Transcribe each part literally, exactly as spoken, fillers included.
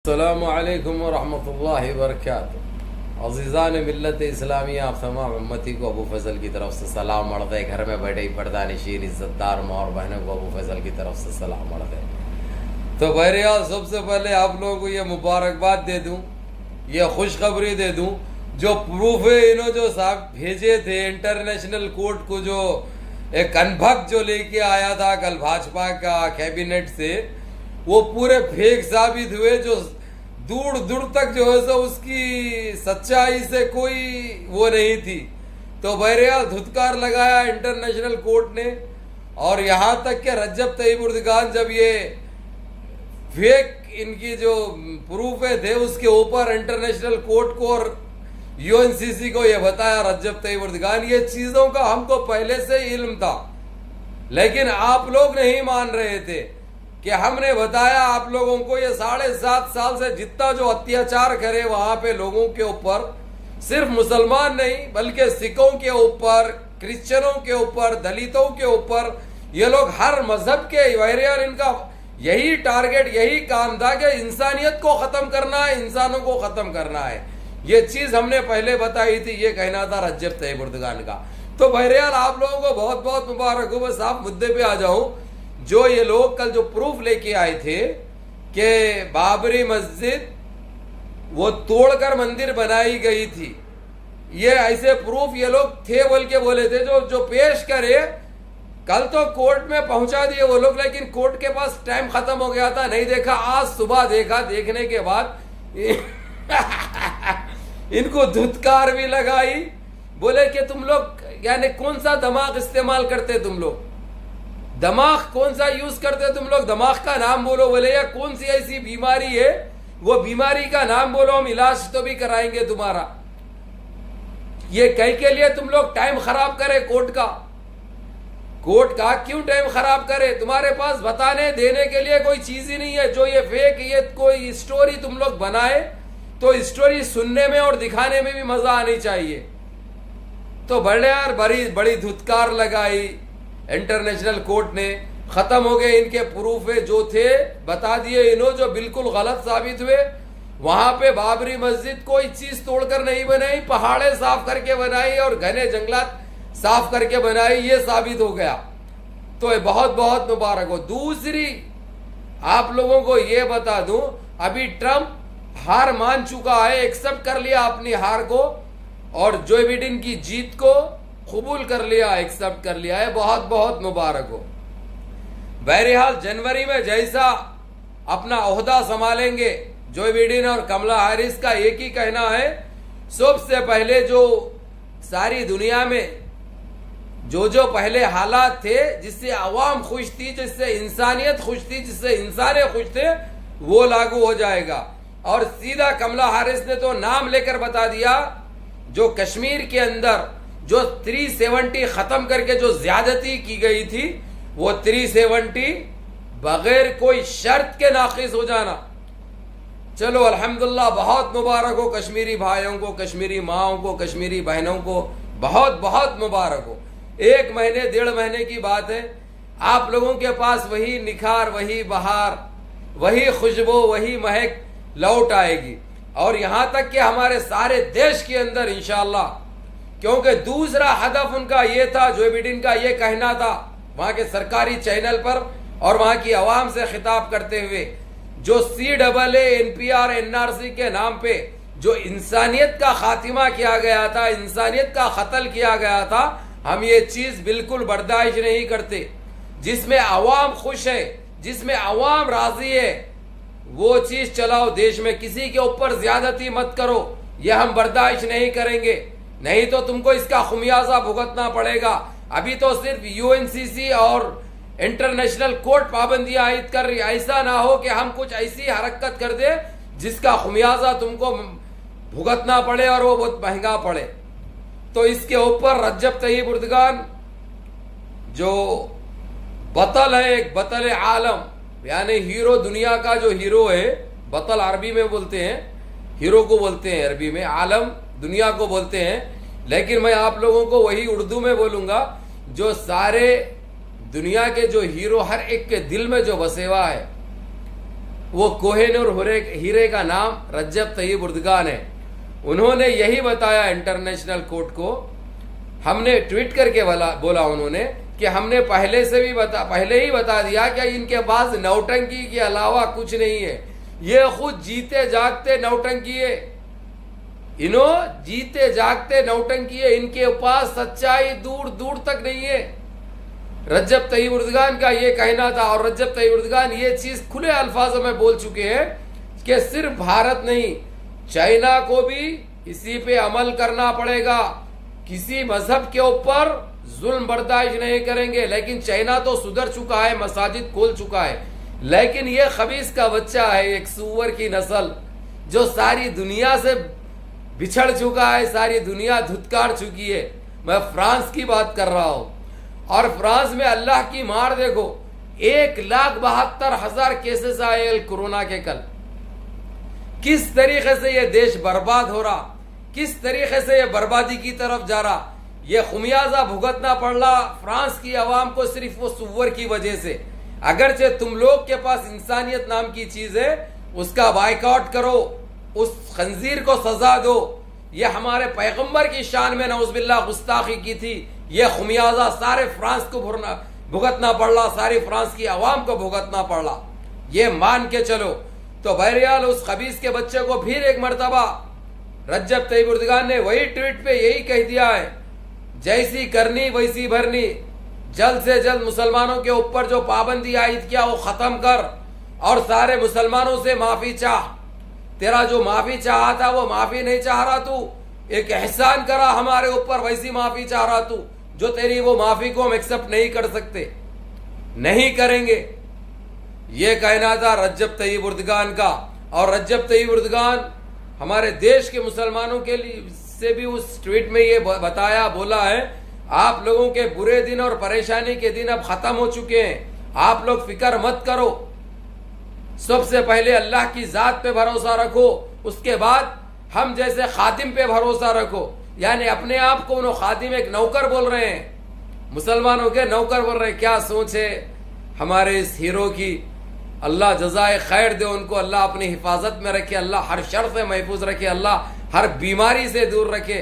अस्सलामु अलैकुम वरहमतुल्लाहि वबरकातुहू। अज़ीज़ान मिल्लत इस्लामिया, आप तमाम उम्मती को अबू फजल की तरफ से सलाम मर्द है। घर में बैठे ही पर्दा नशीन इज्जतदार माँ और बहनों को अबू फजल की तरफ से सलाम मर्द है। तो बहरहाल सबसे पहले आप लोगों को ये मुबारकबाद दे दूँ, ये खुशखबरी दे दूँ, जो प्रूफ है इन्होंने जो साहब भेजे थे इंटरनेशनल कोर्ट को, जो एक अनभक जो लेके आया था कल भाजपा का कैबिनेट से, वो पूरे फेक साबित हुए। जो दूर दूर तक जो है सो उसकी सच्चाई से कोई वो नहीं थी। तो बहरहाल धुतकार लगाया इंटरनेशनल कोर्ट ने, और यहाँ तक के रज्जब तय्यब उर्दगान जब ये फेक इनकी जो प्रूफ है थे उसके ऊपर इंटरनेशनल कोर्ट को और यूएनसीसी को ये बताया रज्जब तय्यब उर्दगान, ये चीजों का हमको पहले से इल्म था, लेकिन आप लोग नहीं मान रहे थे कि हमने बताया आप लोगों को। ये साढ़े सात साल से जितना जो अत्याचार करे वहां पे लोगों के ऊपर, सिर्फ मुसलमान नहीं बल्कि सिखों के ऊपर, क्रिश्चियनों के ऊपर, दलितों के ऊपर, ये लोग हर मजहब के वैरियर, इनका यही टारगेट, यही काम था कि इंसानियत को खत्म करना है, इंसानों को खत्म करना है। ये चीज हमने पहले बताई थी, ये कहना था रज्जब तय्यब उर्दगान का। तो बहरहाल आप लोगों को बहुत बहुत मुबारक हो। बस आप मुद्दे पे आ जाऊं, जो ये लोग कल जो प्रूफ लेके आए थे कि बाबरी मस्जिद वो तोड़कर मंदिर बनाई गई थी, ये ऐसे प्रूफ ये लोग थे बोल के बोले थे, जो जो पेश करे। कल तो कोर्ट में पहुंचा दिए वो लोग, लेकिन कोर्ट के पास टाइम खत्म हो गया था, नहीं देखा। आज सुबह देखा, देखने के बाद इनको धुतकार भी लगाई, बोले कि तुम लोग यानी कौन सा दिमाग इस्तेमाल करते तुम लोग, दिमाग कौन सा यूज करते तुम लोग, दिमाग का नाम बोलो। बोले या कौन सी ऐसी बीमारी है, वो बीमारी का नाम बोलो, हम इलाज तो भी कराएंगे तुम्हारा। ये कहीं के लिए तुम लोग टाइम खराब करे कोर्ट का, कोर्ट का क्यों टाइम खराब करे? तुम्हारे पास बताने देने के लिए कोई चीज ही नहीं है। जो ये फेक, ये कोई स्टोरी तुम लोग बनाए तो स्टोरी सुनने में और दिखाने में भी मजा आनी चाहिए। तो बड़े यार बड़ी बड़ी धुतकार लगाई इंटरनेशनल कोर्ट ने, खत्म हो गए इनके प्रूफ है जो थे, बता दिए इन्हों, जो बिल्कुल गलत साबित हुए। वहां पे बाबरी मस्जिद कोई चीज तोड़कर नहीं बनाई, पहाड़े साफ करके बनाई और घने जंगलात साफ करके बनाई, ये साबित हो गया। तो ये बहुत बहुत मुबारक हो। दूसरी आप लोगों को ये बता दूं, अभी ट्रंप हार मान चुका है, एक्सेप्ट कर लिया अपनी हार को, और जो बिडेन की जीत को कबूल कर लिया, एक्सेप्ट कर लिया है। बहुत बहुत मुबारक हो। बहरहाल जनवरी में जैसा अपना ओहदा संभालेंगे जो बिडेन और कमला हैरिस का एक ही कहना है, सबसे पहले जो सारी दुनिया में जो जो पहले हालात थे जिससे अवाम खुश थी, जिससे इंसानियत खुश थी, जिससे इंसाने खुश थे, वो लागू हो जाएगा। और सीधा कमला हैरिस ने तो नाम लेकर बता दिया, जो कश्मीर के अंदर जो तीन सौ सत्तर खत्म करके जो ज्यादती की गई थी, वो तीन सौ सत्तर बगैर कोई शर्त के नाकिस हो जाना। चलो अल्हम्दुलिल्लाह, बहुत मुबारक हो कश्मीरी भाइयों को, कश्मीरी माओं को, कश्मीरी बहनों को, बहुत बहुत मुबारक हो। एक महीने डेढ़ महीने की बात है, आप लोगों के पास वही निखार, वही बहार, वही खुशबू, वही महक लौट आएगी। और यहां तक कि हमारे सारे देश के अंदर इंशाअल्लाह, क्योंकि दूसरा हदफ उनका ये था, जो बिडेन का ये कहना था वहां के सरकारी चैनल पर और वहां की आवाम से खिताब करते हुए, जो C double A N P R N R C के नाम पे जो इंसानियत का खातिमा किया गया था, इंसानियत का कत्ल किया गया था, हम ये चीज बिल्कुल बर्दाश्त नहीं करते। जिसमें आवाम खुश है, जिसमें आवाम राजी है, वो चीज चलाओ। देश में किसी के ऊपर ज्यादती मत करो, ये हम बर्दाश्त नहीं करेंगे, नहीं तो तुमको इसका खुमियाजा भुगतना पड़ेगा। अभी तो सिर्फ यूएनसीसी और इंटरनेशनल कोर्ट पाबंदियां आयद कर रही, ऐसा ना हो कि हम कुछ ऐसी हरकत कर दे जिसका खुमियाजा तुमको भुगतना पड़े और वो बहुत महंगा पड़े। तो इसके ऊपर रज्जब तय्यब उर्दगान जो बतल है, एक बतल आलम, यानी हीरो, दुनिया का जो हीरो है, बतल अरबी में बोलते हैं, हीरो को बोलते हैं अरबी में, आलम दुनिया को बोलते हैं। लेकिन मैं आप लोगों को वही उर्दू में बोलूंगा, जो सारे दुनिया के जो हीरो हर एक के दिल में जो बसे हुआ है, वो कोहिनूर हीरे का नाम रज्जब तय्यब उर्दगान है। उन्होंने यही बताया इंटरनेशनल कोर्ट को, हमने ट्वीट करके बोला बोला उन्होंने कि हमने पहले से भी बता पहले ही बता दिया कि इनके पास नौटंकी के अलावा कुछ नहीं है। ये खुद जीते जागते नौटंकी है, इन्हों जीते जागते नौटंकी है, इनके पास सच्चाई दूर दूर तक नहीं है। रज्जब तय्यब उर्दगान का ये कहना था, और रज्जब तय्यब उर्दगान ये चीज खुले अल्फाजों में बोल चुके हैं कि सिर्फ भारत नहीं, चाइना को भी इसी पे अमल करना पड़ेगा। किसी मजहब के ऊपर जुल्म बर्दाश्त नहीं करेंगे। लेकिन चाइना तो सुधर चुका है, मसाजिद खोल चुका है, लेकिन ये खबीस का बच्चा है, एक सुअर की नस्ल जो सारी दुनिया से बिछड़ चुका है, सारी दुनिया धुतकार चुकी है। मैं फ्रांस की बात कर रहा हूं, और फ्रांस में अल्लाह की मार देखो, एक लाख बहत्तर हजार केसेस आए कोरोना के कल। किस तरीके से ये देश बर्बाद हो रहा, किस तरीके से ये बर्बादी की तरफ जा रहा। ये खुमियाजा भुगतना पड़ रहा फ्रांस की आवाम को सिर्फ वो सुअर की वजह से। अगरचे तुम लोग के पास इंसानियत नाम की चीज है, उसका बाइकआउट करो, उस खंजीर को सजा दो। ये हमारे पैगंबर की शान में नौजुबिल्लाह गुस्ताखी की थी। ये खुमियाजा सारे फ्रांस को भुगतना पड़ रहा, सारी फ्रांस की आवाम को भुगतना पड़ रहा। ये मान के चलो। तो बहरहाल उस खबीस के बच्चे को फिर एक मर्तबा रज्जब तय्यब उर्दगान ने वही ट्वीट पे यही कह दिया है, जैसी करनी वैसी भरनी। जल्द से जल्द मुसलमानों के ऊपर जो पाबंदी आयद किया वो खत्म कर, और सारे मुसलमानों से माफी चाह। तेरा जो माफी चाहा था वो माफी नहीं चाह रहा तू, एक एहसान करा हमारे ऊपर, वैसी माफी चाह रहा तू, जो तेरी वो माफी को हम एक्सेप्ट नहीं कर सकते, नहीं करेंगे। ये कहना था रज्जब तय्यब उर्दगान का। और रज्जब तय्यब उर्दगान हमारे देश के मुसलमानों के लिए से भी उस ट्वीट में ये बताया, बोला है, आप लोगों के बुरे दिन और परेशानी के दिन अब खत्म हो चुके हैं, आप लोग फिक्र मत करो। सबसे पहले अल्लाह की जात पे भरोसा रखो, उसके बाद हम जैसे खादिम पे भरोसा रखो। यानी अपने आप को उन्होंने खादिम एक नौकर बोल रहे हैं, मुसलमानों के नौकर बोल रहे हैं। क्या सोच है हमारे इस हीरो की। अल्लाह जज़ाए खैर दे उनको, अल्लाह अपनी हिफाजत में रखे, अल्लाह हर शर से महफूज रखे, अल्लाह हर बीमारी से दूर रखे।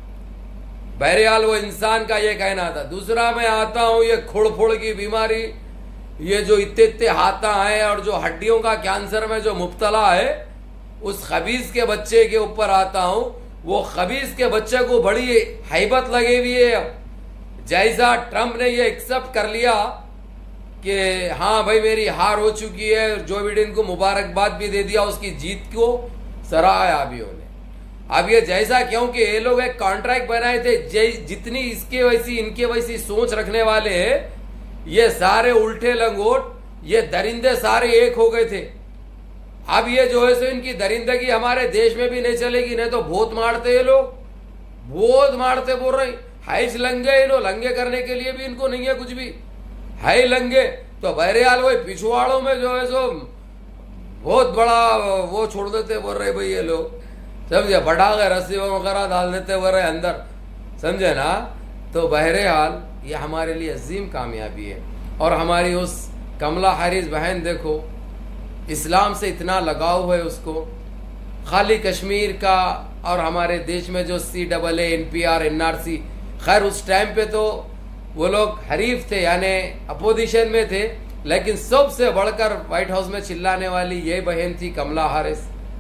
बहरहाल वो इंसान का ये कहना था। दूसरा मैं आता हूं, ये खुड़ की बीमारी, ये जो इतने इतने हाथा है और जो हड्डियों का कैंसर में जो मुब्तला है, उस खबीस के बच्चे के ऊपर आता हूं। वो खबीस के बच्चे को बड़ी हैबत लगी हुई है। जैसा ट्रंप ने ये एक्सेप्ट कर लिया कि हाँ भाई मेरी हार हो चुकी है, जो बिडेन को मुबारकबाद भी दे दिया उसकी जीत को, सराहा अभी उन्हें। अब ये जैसा, क्योंकि ये लोग एक कॉन्ट्रैक्ट बनाए थे, जितनी इसके वैसी इनके वैसी सोच रखने वाले हैं, ये सारे उल्टे लंगोट, ये दरिंदे सारे एक हो गए थे। अब ये जो है सो इनकी दरिंदगी हमारे देश में भी नहीं चलेगी। नहीं तो भूत मारते ये लोग, भूत मारते बोल रहे हाइस लंगे, इन्हों लंगे करने के लिए भी इनको नहीं है कुछ भी, है लंगे। तो बहरहाल वो पिछवाड़ों में जो है सो बहुत बड़ा वो छोड़ देते बोल रहे भाई ये लोग, समझे, बढ़ा के रस्सी वगैरह डाल देते बोल रहे अंदर, समझे ना। तो बहरहाल ये हमारे लिए अजीम कामयाबी है। और हमारी उस कमला हैरिस बहन देखो, इस्लाम से इतना लगाव है उसको, खाली कश्मीर का और हमारे देश में जो C double A N P R N R C, खैर उस टाइम पे तो वो लोग हरीफ थे, यानी अपोजिशन में थे, लेकिन सबसे बढ़कर व्हाइट हाउस में चिल्लाने वाली ये बहन थी कमला हैरिस,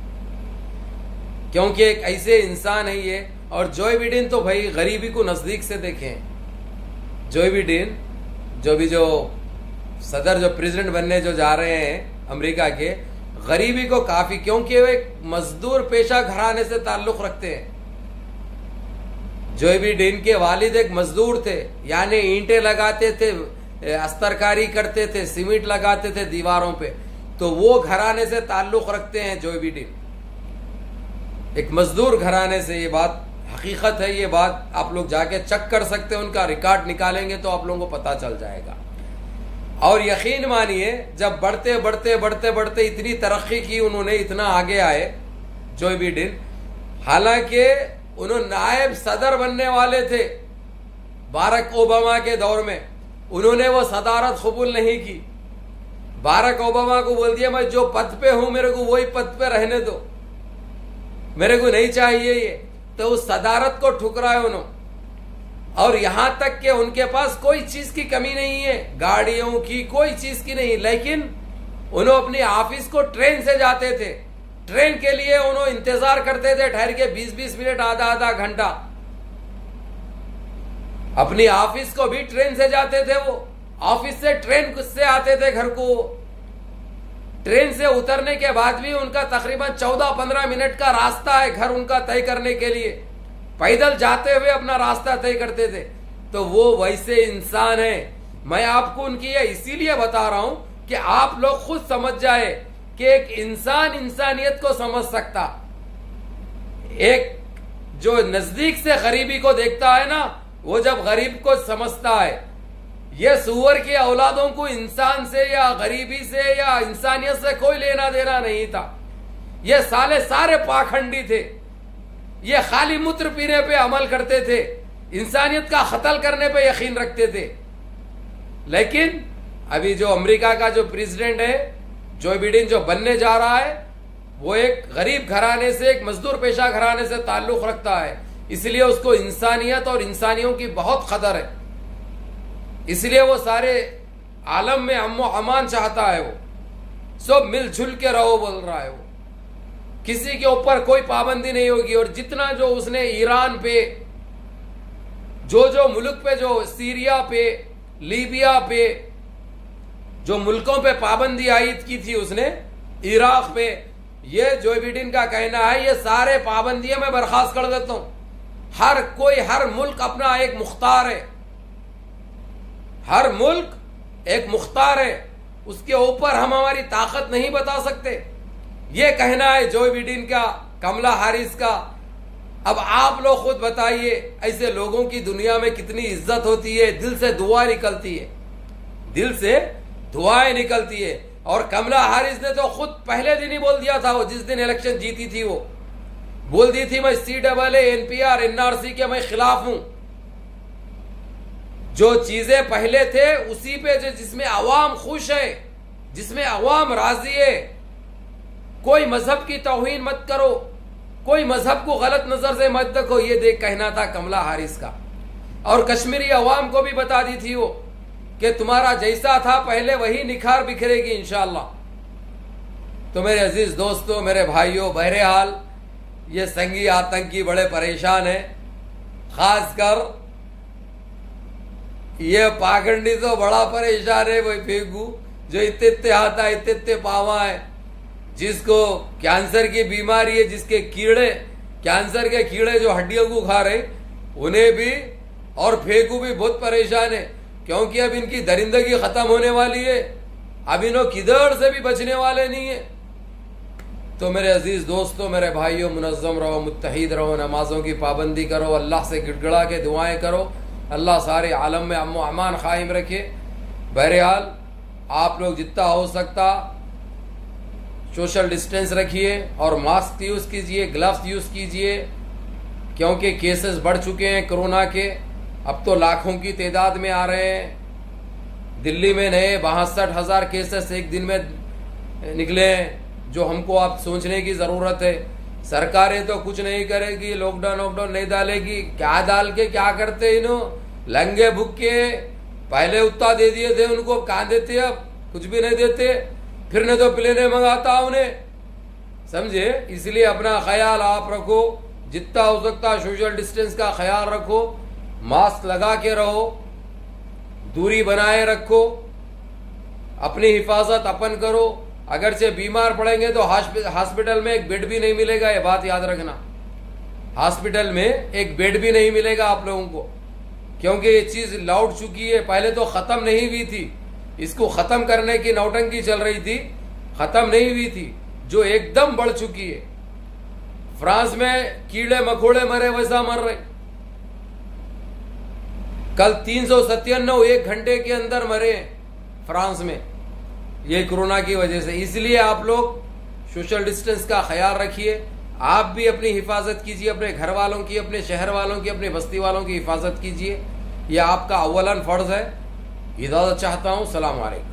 क्योंकि एक ऐसे इंसान है ये। और जोए बिडेन तो भाई गरीबी को नजदीक से देखें, जोए बिडेन जो भी जो सदर जो प्रेसिडेंट बनने जो जा रहे हैं अमेरिका के, गरीबी को काफी, क्योंकि वो एक मजदूर पेशा घराने से ताल्लुक रखते हैं। जोए बिडेन के वालिद एक मजदूर थे, यानी ईंटें लगाते थे, अस्तरकारी करते थे, सीमेंट लगाते थे दीवारों पे, तो वो घराने से ताल्लुक रखते हैं जोए बिडेन, एक मजदूर घराने से। ये बात हकीकत है, ये बात आप लोग जाके चेक कर सकते हैं, उनका रिकॉर्ड निकालेंगे तो आप लोगों को पता चल जाएगा। और यकीन मानिए जब बढ़ते बढ़ते बढ़ते बढ़ते इतनी तरक्की की उन्होंने, इतना आगे आए जोए बिडेन, हालांकि उन्होंने नायब सदर बनने वाले थे बारक ओबामा के दौर में, उन्होंने वो सदारत कबूल नहीं की। बाराक ओबामा को बोल दिया मैं जो पद पे हूं मेरे को वही पद पे रहने दो, मेरे को नहीं चाहिए ये। तो उस सदारत को ठुकराए उन्होंने। और यहां तक कि उनके पास कोई चीज की कमी नहीं है, गाड़ियों की कोई चीज की नहीं, लेकिन उन्होंने अपने ऑफिस को ट्रेन से जाते थे। ट्रेन के लिए उन्होंने इंतजार करते थे ठहर के बीस बीस मिनट, आधा आधा घंटा। अपनी ऑफिस को भी ट्रेन से जाते थे वो, ऑफिस से ट्रेन से आते थे घर को। ट्रेन से उतरने के बाद भी उनका तकरीबन चौदह पंद्रह मिनट का रास्ता है घर उनका तय करने के लिए, पैदल जाते हुए अपना रास्ता तय करते थे। तो वो वैसे इंसान है। मैं आपको उनकी ये इसीलिए बता रहा हूं कि आप लोग खुद समझ जाए कि एक इंसान इंसानियत को समझ सकता, एक जो नजदीक से गरीबी को देखता है ना, वो जब गरीब को समझता है। ये सुअर की औलादों को इंसान से या गरीबी से या इंसानियत से कोई लेना देना नहीं था। ये साले सारे पाखंडी थे, ये खाली मूत्र पीने पे अमल करते थे, इंसानियत का कत्ल करने पे यकीन रखते थे। लेकिन अभी जो अमेरिका का जो प्रेसिडेंट है जो बिडेन जो बनने जा रहा है, वो एक गरीब घराने से, एक मजदूर पेशा घराने से ताल्लुक रखता है, इसलिए उसको इंसानियत और इंसानियों की बहुत कदर है। इसलिए वो सारे आलम में अम्नो अमान चाहता है, वो सब मिलजुल के रहो बोल रहा है वो, किसी के ऊपर कोई पाबंदी नहीं होगी। और जितना जो उसने ईरान पे, जो जो मुल्क पे, जो सीरिया पे, लीबिया पे, जो मुल्कों पे पाबंदी आयद की थी उसने, इराक पे, ये जो बिडेन का कहना है ये सारे पाबंदियां मैं बर्खास्त कर देता हूं। हर कोई, हर मुल्क अपना एक मुख्तार है, हर मुल्क एक मुख्तार है, उसके ऊपर हम हमारी ताकत नहीं बता सकते। ये कहना है जो बिडेन का, कमला हैरिस का। अब आप लोग खुद बताइए, ऐसे लोगों की दुनिया में कितनी इज्जत होती है, दिल से दुआ निकलती है, दिल से दुआएं निकलती है। और कमला हैरिस ने तो खुद पहले दिन ही बोल दिया था, वो जिस दिन इलेक्शन जीती थी वो बोल दी थी मैं C double A, NPR, NRC के मैं खिलाफ हूं। जो चीजें पहले थे उसी पे, जो जिसमें अवाम खुश है, जिसमें अवाम राजी है। कोई मजहब की तौहीन मत करो, कोई मजहब को गलत नजर से मत देखो, ये देख कहना था कमला हैरिस का। और कश्मीरी अवाम को भी बता दी थी वो कि तुम्हारा जैसा था पहले वही निखार बिखरेगी इंशाअल्लाह। तो मेरे अजीज दोस्तों, मेरे भाइयों, बहरहाल ये संगी आतंकी बड़े परेशान है, खासकर ये पाखंडी तो बड़ा परेशान है। वही फेंकू जो इतने इतने हाथ है, इतने इतने पावा है, जिसको कैंसर की बीमारी है, जिसके कीड़े, कैंसर के कीड़े जो हड्डियों को खा रहे, उन्हें भी, और फेंकू भी बहुत परेशान है, क्योंकि अब इनकी दरिंदगी खत्म होने वाली है, अब इन्हों किधर से भी बचने वाले नहीं है। तो मेरे अजीज दोस्तों, मेरे भाइयों, मुनज़्ज़म रहो, मुत्तहिद रहो, नमाजों की पाबंदी करो, अल्लाह से गिड़गड़ा के दुआएं करो, अल्लाह सारे आलम में अम्न अमान कायम रखे। बहरहाल आप लोग जितना हो सकता सोशल डिस्टेंस रखिए और मास्क यूज कीजिए, ग्लव्स यूज कीजिए, क्योंकि केसेस बढ़ चुके हैं कोरोना के, अब तो लाखों की तादाद में आ रहे हैं। दिल्ली में नए बासठ हजार केसेस एक दिन में निकले हैं, जो हमको आप सोचने की जरूरत है। सरकारें तो कुछ नहीं करेगी, लॉकडाउन लॉकडाउन नहीं डालेगी, क्या डाल के क्या करते इन्हों, लंगे भुक्के पहले उतना दे दिए थे उनको, कहाँ देते अब, कुछ भी नहीं देते, फिर नहीं तो प्लेने मंगाता उन्हें, समझे। इसलिए अपना ख्याल आप रखो, जितना हो सकता सोशल डिस्टेंस का ख्याल रखो, मास्क लगा के रहो, दूरी बनाए रखो, अपनी हिफाजत अपन करो। अगर से बीमार पड़ेंगे तो हॉस्पिटल में एक बेड भी नहीं मिलेगा, ये बात याद रखना, हॉस्पिटल में एक बेड भी नहीं मिलेगा आप लोगों को, क्योंकि ये चीज लौट चुकी है, पहले तो खत्म नहीं हुई थी, इसको खत्म करने की नौटंकी चल रही थी, खत्म नहीं हुई थी, जो एकदम बढ़ चुकी है। फ्रांस में कीड़े मकोड़े मरे वैसा मर रहे, कल तीन सौ सत्तानवे एक घंटे के अंदर मरे फ्रांस में, ये कोरोना की वजह से। इसलिए आप लोग सोशल डिस्टेंस का ख्याल रखिए, आप भी अपनी हिफाजत कीजिए, अपने घर वालों की, अपने शहर वालों की, अपने बस्ती वालों की हिफाजत कीजिए, यह आपका अव्वलन फर्ज है। इजाजत चाहता हूं, सलाम अलैकुम।